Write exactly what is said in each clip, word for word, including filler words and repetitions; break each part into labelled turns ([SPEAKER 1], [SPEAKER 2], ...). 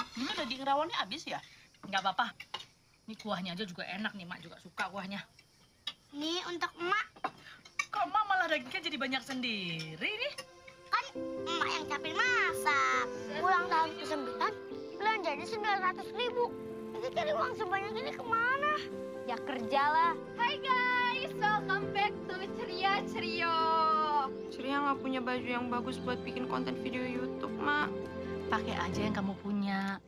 [SPEAKER 1] Ini daging rawonnya habis ya?
[SPEAKER 2] Nggak apa-apa. Ini kuahnya aja juga enak nih, Mak juga suka kuahnya.
[SPEAKER 3] Nih untuk emak.
[SPEAKER 2] Kok Mak malah dagingnya jadi banyak sendiri nih?
[SPEAKER 3] Kan emak yang capek masak. Ulang tahun kesembilan, belanjanya sembilan ratus ribu. Jadi cari uang sebanyak ini kemana? Ya kerjalah.
[SPEAKER 4] Hai guys, welcome back to Ceria Cerio.
[SPEAKER 5] Ceria nggak punya baju yang bagus buat bikin konten video YouTube, Mak.
[SPEAKER 2] Pakai aja yang kamu punya.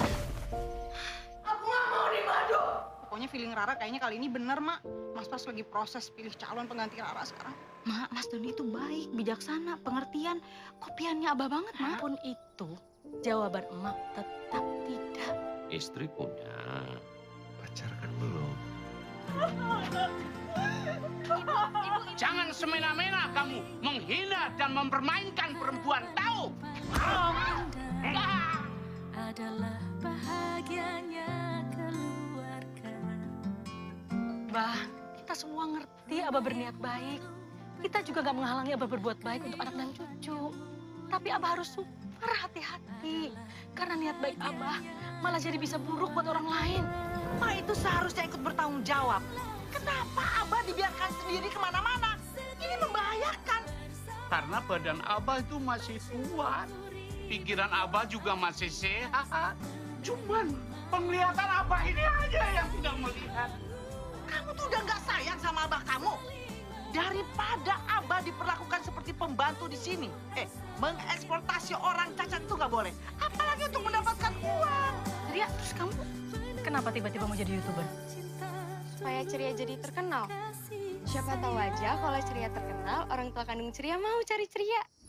[SPEAKER 5] Aku nggak mau nih, Mado. Pokoknya feeling Rara kayaknya kali ini bener, Mak. Mas Pras lagi proses pilih calon pengganti Rara sekarang.
[SPEAKER 2] Mak, Mas Doni itu baik, bijaksana, pengertian. Kopiannya Abah banget, Mak. Pun itu, jawaban emak tetap tidak.
[SPEAKER 6] Istri punya, pacar kan belum.
[SPEAKER 7] Jangan semena-mena kamu menghina dan mempermainkan perempuan, tahu?
[SPEAKER 8] Adalah bahagianya keluarga.
[SPEAKER 2] Bah, kita semua ngerti Abah berniat baik. Kita juga gak menghalangi Abah berbuat baik untuk anak dan cucu. Tapi Abah harus super hati-hati. Karena niat baik Abah malah jadi bisa buruk buat orang lain.
[SPEAKER 1] Ma itu seharusnya ikut bertanggung jawab. Kenapa Abah dibiarkan sendiri kemana-mana? Ini membahayakan.
[SPEAKER 7] Karena badan Abah itu masih kuat. Pikiran Abah juga masih sehat. Cuman penglihatan Abah ini aja yang tidak melihat.
[SPEAKER 1] Kamu tuh udah nggak sayang sama Abah kamu. Daripada Abah diperlakukan seperti pembantu di sini. Eh, mengeksploitasi orang cacat itu nggak boleh. Apalagi untuk mendapatkan uang.
[SPEAKER 2] Ceria, terus kamu kenapa tiba-tiba mau jadi YouTuber?
[SPEAKER 4] Supaya Ceria jadi terkenal. Siapa tahu aja kalau Ceria terkenal, orang tua kandung Ceria mau cari Ceria.